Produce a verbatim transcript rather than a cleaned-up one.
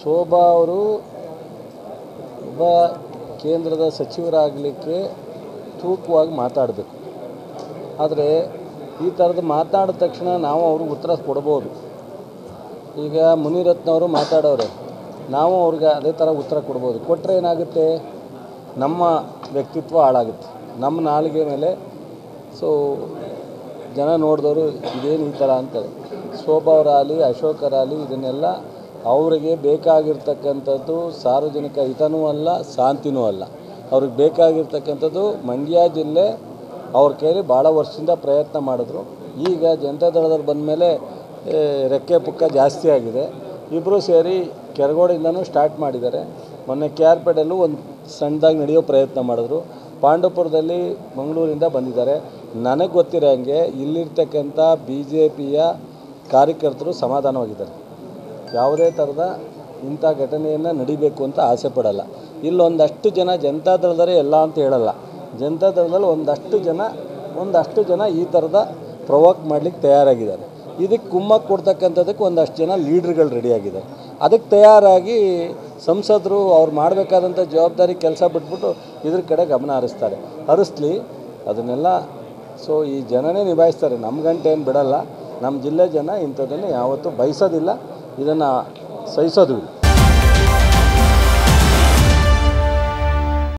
ಶೋಭಾ ಅವರು ಒಬ್ಬ ಕೇಂದ್ರದ ಸಚಿವರಾಗಲಿಕ್ಕೆ ತೂಕವಾಗಿ ಮಾತಾಡಬೇಕು. ಆದರೆ ಈ ಥರದ್ದು ಮಾತಾಡಿದ ತಕ್ಷಣ ನಾವು ಅವ್ರಿಗೆ ಉತ್ತರ ಕೊಡ್ಬೋದು. ಈಗ ಮುನಿರತ್ನವರು ಮಾತಾಡೋರೆ, ನಾವು ಅವ್ರಿಗೆ ಅದೇ ಥರ ಉತ್ತರ ಕೊಡ್ಬೋದು. ಕೊಟ್ಟರೆ ಏನಾಗುತ್ತೆ, ನಮ್ಮ ವ್ಯಕ್ತಿತ್ವ ಹಾಳಾಗುತ್ತೆ, ನಮ್ಮ ನಾಲಿಗೆ ಮೇಲೆ. ಸೊ ಜನ ನೋಡಿದವರು ಇದೇನು ಈ ಥರ ಅಂತಾರೆ. ಶೋಭಾ ಅವರಾಗಲಿ ಅಶೋಕರಾಗಲಿ ಇದನ್ನೆಲ್ಲ ಅವರಿಗೆ ಬೇಕಾಗಿರ್ತಕ್ಕಂಥದ್ದು ಸಾರ್ವಜನಿಕ ಹಿತನೂ ಅಲ್ಲ, ಶಾಂತಿನೂ ಅಲ್ಲ. ಅವ್ರಿಗೆ ಬೇಕಾಗಿರ್ತಕ್ಕಂಥದ್ದು ಮಂಡ್ಯ ಜಿಲ್ಲೆ. ಅವ್ರ ಕೈಲಿ ಭಾಳ ವರ್ಷದಿಂದ ಪ್ರಯತ್ನ ಮಾಡಿದ್ರು. ಈಗ ಜನತಾದಳದವ್ರು ಬಂದ ಮೇಲೆ ರೆಕ್ಕೆ ಪುಕ್ಕ ಜಾಸ್ತಿ ಆಗಿದೆ. ಇಬ್ಬರು ಸೇರಿ ಕೆರಗೋಡಿಂದನೂ ಸ್ಟಾರ್ಟ್ ಮಾಡಿದ್ದಾರೆ. ಮೊನ್ನೆ ಕೆ ಆರ್ ಪೇಟೆಲ್ಲೂ ಒಂದು ಸಣ್ಣದಾಗಿ ನಡೆಯೋ ಪ್ರಯತ್ನ ಮಾಡಿದ್ರು. ಪಾಂಡವಪುರದಲ್ಲಿ ಮಂಗಳೂರಿಂದ ಬಂದಿದ್ದಾರೆ. ನನಗೆ ಗೊತ್ತಿರೋ ಹಾಗೆ ಇಲ್ಲಿರ್ತಕ್ಕಂಥ ಬಿ ಜೆ ಪಿಯ ಕಾರ್ಯಕರ್ತರು ಸಮಾಧಾನವಾಗಿದ್ದಾರೆ. ಯಾವುದೇ ಥರದ ಇಂಥ ಘಟನೆಯನ್ನು ನಡಿಬೇಕು ಅಂತ ಆಸೆ ಪಡಲ್ಲ. ಇಲ್ಲೊಂದಷ್ಟು ಜನ ಜನತಾದಳದವರೇ ಎಲ್ಲ ಅಂತ ಹೇಳಲ್ಲ. ಜನತಾದಳದಲ್ಲಿ ಒಂದಷ್ಟು ಜನ ಒಂದಷ್ಟು ಜನ ಈ ಥರದ ಪ್ರವೋಕ್ ಮಾಡಲಿಕ್ಕೆ ತಯಾರಾಗಿದ್ದಾರೆ. ಇದಕ್ಕೆ ಕುಮ್ಮಕ್ಕೆ ಕೊಡ್ತಕ್ಕಂಥದ್ದಕ್ಕೆ ಒಂದಷ್ಟು ಜನ ಲೀಡ್ರ್ಗಳು ರೆಡಿಯಾಗಿದ್ದಾರೆ. ಅದಕ್ಕೆ ತಯಾರಾಗಿ ಸಂಸದರು ಅವ್ರು ಮಾಡಬೇಕಾದಂಥ ಜವಾಬ್ದಾರಿ ಕೆಲಸ ಬಿಟ್ಬಿಟ್ಟು ಇದ್ರ ಕಡೆ ಗಮನ ಹರಿಸ್ತಾರೆ. ಹರಿಸ್ಲಿ, ಅದನ್ನೆಲ್ಲ ಸೊ ಈ ಜನನೇ ನಿಭಾಯಿಸ್ತಾರೆ. ನಮ್ಮ ಗಂಟೆ ಏನು ಬಿಡಲ್ಲ. ನಮ್ಮ ಜಿಲ್ಲೆ ಜನ ಇಂಥದ್ದನ್ನು ಯಾವತ್ತೂ ಬಯಸೋದಿಲ್ಲ, ಇದನ್ನು ಸಹಿಸೋದು ಇಲ್ಲ.